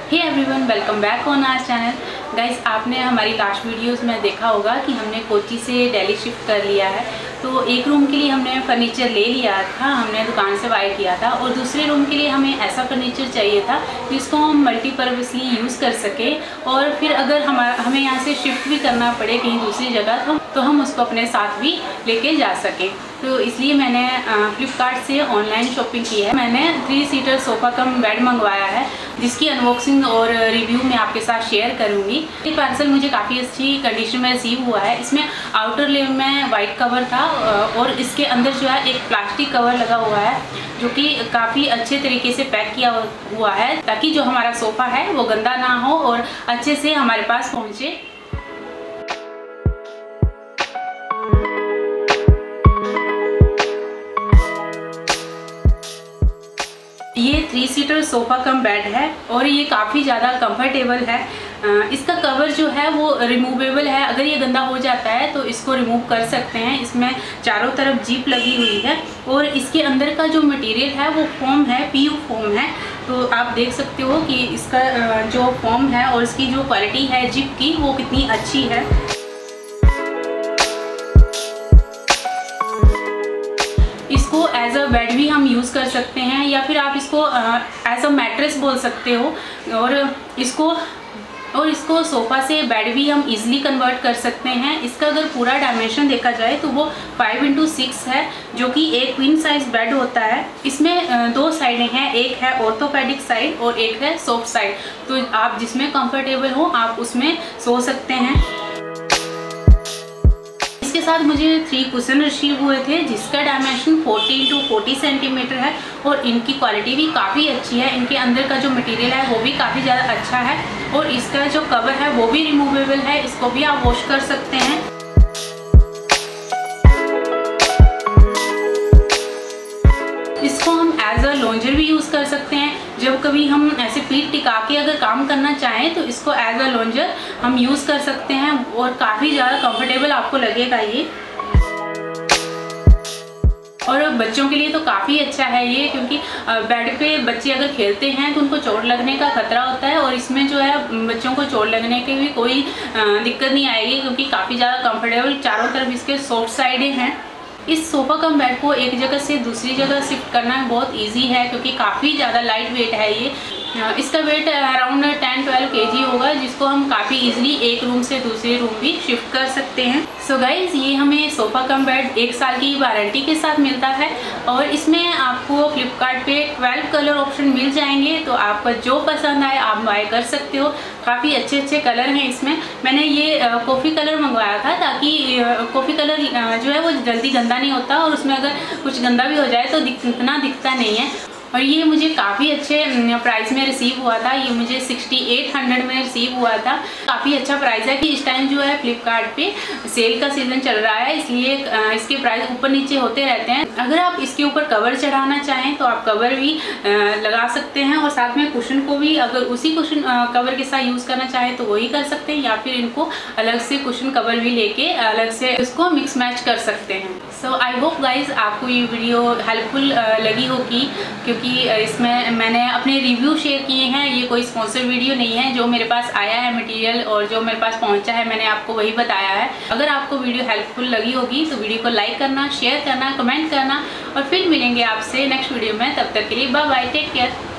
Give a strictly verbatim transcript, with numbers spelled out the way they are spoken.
Hey everyone, welcome back on our channel. Guys, आपने हमारी last videos में देखा होगा कि हमने कोची से दिल्ली शिफ्ट कर लिया है। तो एक रूम के लिए हमने फर्नीचर ले लिया था, हमने दुकान से बाय किया था, और दूसरे रूम के लिए हमें ऐसा फर्नीचर चाहिए था जिसको हम मल्टीपर्पसली यूज़ कर सके, और फिर अगर हम हमें यहाँ से शिफ्ट भी करना पड़े कहीं दूसरी जगह तो, तो हम उसको अपने साथ भी लेके जा सकें। तो इसलिए मैंने फ्लिपकार्ट से ऑनलाइन शॉपिंग की है। मैंने three seater sofa cum bed मंगवाया है, जिसकी अनबॉक्सिंग और रिव्यू मैं आपके साथ शेयर करूंगी। ये पार्सल मुझे काफ़ी अच्छी कंडीशन में रिसीव हुआ है। इसमें आउटर लेयर में वाइट कवर था और इसके अंदर जो है एक प्लास्टिक कवर लगा हुआ है, जो कि काफ़ी अच्छे तरीके से पैक किया हुआ है, ताकि जो हमारा सोफ़ा है वो गंदा ना हो और अच्छे से हमारे पास पहुँचे। ये three seater sofa cum bed है और ये काफ़ी ज़्यादा कंफर्टेबल है। इसका कवर जो है वो रिमूवेबल है। अगर ये गंदा हो जाता है तो इसको रिमूव कर सकते हैं। इसमें चारों तरफ जीप लगी हुई है और इसके अंदर का जो मटेरियल है वो फोम है, पीयू फोम है। तो आप देख सकते हो कि इसका जो फोम है और इसकी जो क्वालिटी है जीप की, वो कितनी अच्छी है। इसको एज अ बेड भी हम यूज़ कर सकते हैं, या फिर आप इसको एज अ मैट्रेस बोल सकते हो, और इसको और इसको सोफ़ा से बेड भी हम इजीली कन्वर्ट कर सकते हैं। इसका अगर पूरा डायमेंशन देखा जाए तो वो फाइव इंटू सिक्स है, जो कि एक क्वीन साइज बेड होता है। इसमें दो साइडें हैं, एक है ऑर्थोपेडिक साइड और एक है सॉफ्ट साइड। तो आप जिसमें कंफर्टेबल हो आप उसमें सो सकते हैं। इसके साथ मुझे थ्री कुशन रिसीव हुए थे, जिसका dimension forty two forty centimetre है और इनकी क्वालिटी भी काफ़ी अच्छी है। इनके अंदर का जो मटेरियल है वो भी काफ़ी ज़्यादा अच्छा है, और इसका जो कवर है वो भी रिमूवेबल है। इसको भी आप वॉश कर सकते हैं। इसको हम एज अ लॉन्जर भी यूज़ कर सकते हैं। जब कभी हम ऐसे पीठ टिका के अगर काम करना चाहें तो इसको एज अ लॉन्जर हम यूज़ कर सकते हैं, और काफ़ी ज़्यादा कंफर्टेबल आपको लगेगा ये। और बच्चों के लिए तो काफ़ी अच्छा है ये, क्योंकि बेड पे बच्चे अगर खेलते हैं तो उनको चोट लगने का खतरा होता है, और इसमें जो है बच्चों को चोट लगने की भी कोई दिक्कत नहीं आएगी, क्योंकि काफ़ी ज़्यादा कंफर्टेबल चारों तरफ इसके सॉफ्ट साइडें हैं। इस सोफ़ा कम बेड को एक जगह से दूसरी जगह शिफ्ट करना बहुत इजी है, क्योंकि काफ़ी ज़्यादा लाइट वेट है ये। इसका weight around ten twelve KG होगा, जिसको हम काफ़ी इजीली एक रूम से दूसरे रूम भी शिफ्ट कर सकते हैं। सो so गाइज, ये हमें सोफ़ा कम बेड एक साल की वारंटी के साथ मिलता है, और इसमें आपको फ्लिपकार्ट पे ट्वेल्व कलर ऑप्शन मिल जाएंगे। तो आपको जो पसंद आए आप बाय कर सकते हो। काफ़ी अच्छे अच्छे कलर हैं इसमें। मैंने ये कॉफ़ी कलर मंगवाया था, ताकि कॉफ़ी कलर जो है वो जल्दी गंदा नहीं होता, और उसमें अगर कुछ गंदा भी हो जाए तो इतना दिखता नहीं है। और ये मुझे काफ़ी अच्छे प्राइस में रिसीव हुआ था। ये मुझे सिक्सटी एट हंड्रेड में रिसीव हुआ था। काफ़ी अच्छा प्राइस है, कि इस टाइम जो है फ्लिपकार्ट पे सेल का सीज़न चल रहा है, इसलिए इसके प्राइस ऊपर नीचे होते रहते हैं। अगर आप इसके ऊपर कवर चढ़ाना चाहें तो आप कवर भी लगा सकते हैं, और साथ में कुशन को भी अगर उसी कुशन कवर के साथ यूज़ करना चाहें तो वही कर सकते हैं, या फिर इनको अलग से कुशन कवर भी लेके अलग से इसको मिक्स मैच कर सकते हैं। सो आई होप गाइज आपको ये वीडियो हेल्पफुल लगी होगी, क्योंकि इसमें मैंने अपने रिव्यू शेयर किए हैं। ये कोई स्पॉन्सर वीडियो नहीं है। जो मेरे पास आया है मटेरियल और जो मेरे पास पहुंचा है, मैंने आपको वही बताया है। अगर आपको वीडियो हेल्पफुल लगी होगी तो वीडियो को लाइक करना, शेयर करना, कमेंट करना, और फिर मिलेंगे आपसे नेक्स्ट वीडियो में। तब तक के लिए बाय बाय, टेक केयर।